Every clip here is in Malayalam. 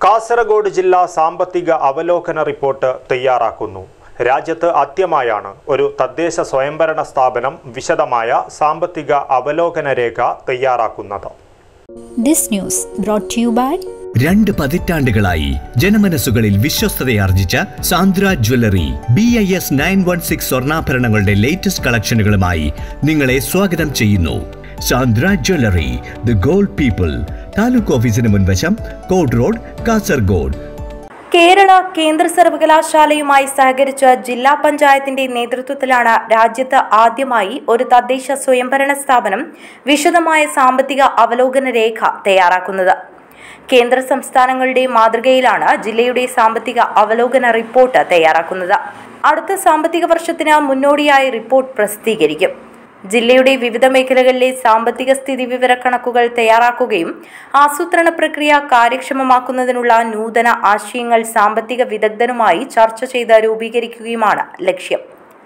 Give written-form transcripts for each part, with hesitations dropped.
കാസർഗോഡ് ജില്ലാ സാമ്പത്തിക അവലോകന റിപ്പോർട്ട് തയ്യാറാക്കുന്നു. രാജ്യത്ത് ആദ്യമായാണ് ഒരു തദ്ദേശ സ്വയംഭരണ സ്ഥാപനം വിശദമായ സാമ്പത്തിക അവലോകന രേഖ തയ്യാറാക്കുന്നത്. This news brought to you by 2 പതിറ്റാണ്ടുകളായി ജനമനസ്സുകളിൽ വിശ്വസ്തതയാർജിച്ച സാന്ദ്ര ജ്വല്ലറി BIS 916 സ്വർണ്ണാഭരണങ്ങളുടെ ലേറ്റസ്റ്റ് കളക്ഷനുകളുമായി നിങ്ങളെ സ്വാഗതം ചെയ്യുന്നു. Sandra jewellery, the gold people, taluk ഓഫീസിന് മുൻവശം, കോഡ് റോഡ്, കാസർഗോഡ്. കേരള കേന്ദ്ര സർവകലാശാലയുമായി സഹകരിച്ച ജില്ലാ പഞ്ചായത്തിന്റെ നേതൃത്വത്തിലാണ് രാജ്യത്ത് ആദ്യമായി ഒരു തദ്ദേശ സ്വയംഭരണ സ്ഥാപനം വിശദമായ സാമ്പത്തിക അവലോകന രേഖ തയ്യാറാക്കുന്നത്. കേന്ദ്ര സംസ്ഥാനങ്ങളുടെ മാതൃകയിലാണ് ജില്ലയുടെ സാമ്പത്തിക അവലോകന റിപ്പോർട്ട് തയ്യാറാക്കുന്നത്. അടുത്ത സാമ്പത്തിക വർഷത്തിന് മുന്നോടിയായി റിപ്പോർട്ട് പ്രസിദ്ധീകരിക്കും. ജില്ലയുടെ വിവിധ മേഖലകളിലെ സാമ്പത്തിക സ്ഥിതി വിവരക്കണക്കുകൾ തയ്യാറാക്കുകയും ആസൂത്രണ പ്രക്രിയ കാര്യക്ഷമമാക്കുന്നതിനുള്ള നൂതന ആശയങ്ങൾ സാമ്പത്തിക വിദഗ്ധരുമായി ചർച്ച ചെയ്ത് രൂപീകരിക്കുകയുമാണ് ലക്ഷ്യം.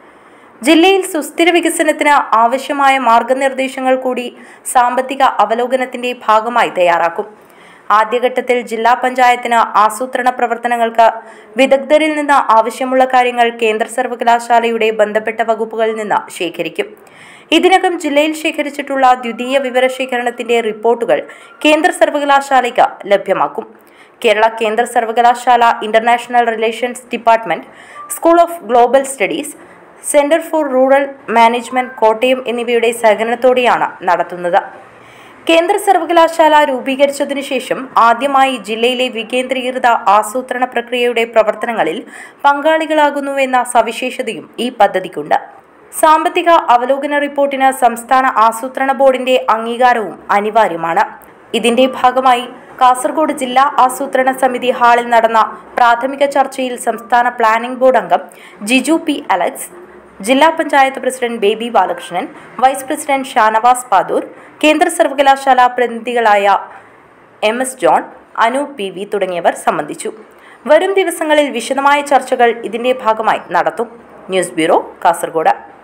ജില്ലയിൽ സുസ്ഥിര വികസനത്തിന് ആവശ്യമായ മാർഗനിർദ്ദേശങ്ങൾ കൂടി സാമ്പത്തിക അവലോകനത്തിന്റെ ഭാഗമായി തയ്യാറാക്കും. ആദ്യഘട്ടത്തിൽ ജില്ലാ പഞ്ചായത്തിന് ആസൂത്രണ പ്രവർത്തനങ്ങൾക്ക് വിദഗ്ധരിൽ നിന്ന് ആവശ്യമുള്ള കാര്യങ്ങൾ കേന്ദ്ര സർവകലാശാലയുടെ ബന്ധപ്പെട്ട വകുപ്പുകളിൽ നിന്ന് ശേഖരിക്കും. ഇതിനകം ജില്ലയിൽ ശേഖരിച്ചിട്ടുള്ള ദ്വിതീയ വിവരശേഖരണത്തിന്റെ റിപ്പോർട്ടുകൾ കേന്ദ്ര സർവകലാശാലയ്ക്ക് ലഭ്യമാക്കും. കേരള കേന്ദ്ര സർവകലാശാല international relations department, school of global studies, centre for rural management Kottayam എന്നിവയുടെ സഹകരണത്തോടെയാണ് നടത്തുന്നത്. കേന്ദ്ര സർവകലാശാല രൂപീകരിച്ചതിനു ശേഷം ആദ്യമായി ജില്ലയിലെ വികേന്ദ്രീകൃത ആസൂത്രണ പ്രക്രിയയുടെ പ്രവർത്തനങ്ങളിൽ പങ്കാളികളാകുന്നുവെന്ന സവിശേഷതയും ഈ പദ്ധതിക്കുണ്ട്. സാമ്പത്തിക അവലോകന റിപ്പോർട്ടിന് സംസ്ഥാന ആസൂത്രണ ബോർഡിന്റെ അംഗീകാരവും അനിവാര്യമാണ്. ഇതിന്റെ ഭാഗമായി കാസർഗോഡ് ജില്ലാ ആസൂത്രണ സമിതി ഹാളിൽ നടന്ന പ്രാഥമിക ചർച്ചയിൽ സംസ്ഥാന പ്ലാനിംഗ് ബോർഡ് അംഗം ജിജു പി അലക്സ്, ജില്ലാ panchayat president Baby Balakrishnan, vice president Shanavas Padur, കേന്ദ്ര സർവകലാശാല പ്രതിനിധികളായ MS ജോൺ, അനൂപ് PV തുടങ്ങിയവർ സംബന്ധിച്ചു. വരും ദിവസങ്ങളിൽ വിശദമായ ചർച്ചകൾ ഇതിന്റെ ഭാഗമായി നടത്തും. News bureau, Kasaragod.